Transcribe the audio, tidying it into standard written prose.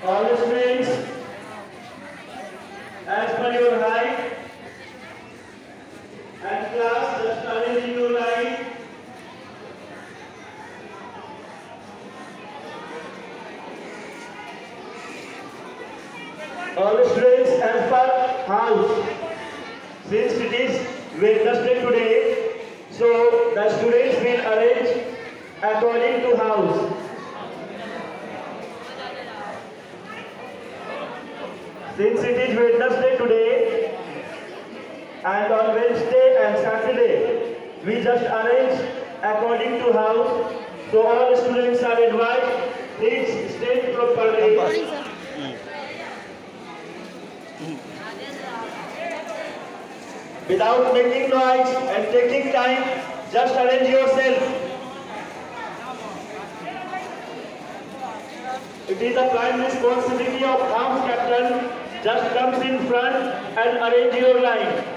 All the students, as per your height and class, just arrange in your line. All the students, as per house. Since it is Wednesday today, so the students will arrange according to house. Since it is Wednesday today, and on Wednesday and Saturday, we just arrange according to house. So all the students are advised, please stay properly. Without making noise and taking time, just arrange yourself. It is the prime responsibility of house captain. Just comes in front and arrange your line.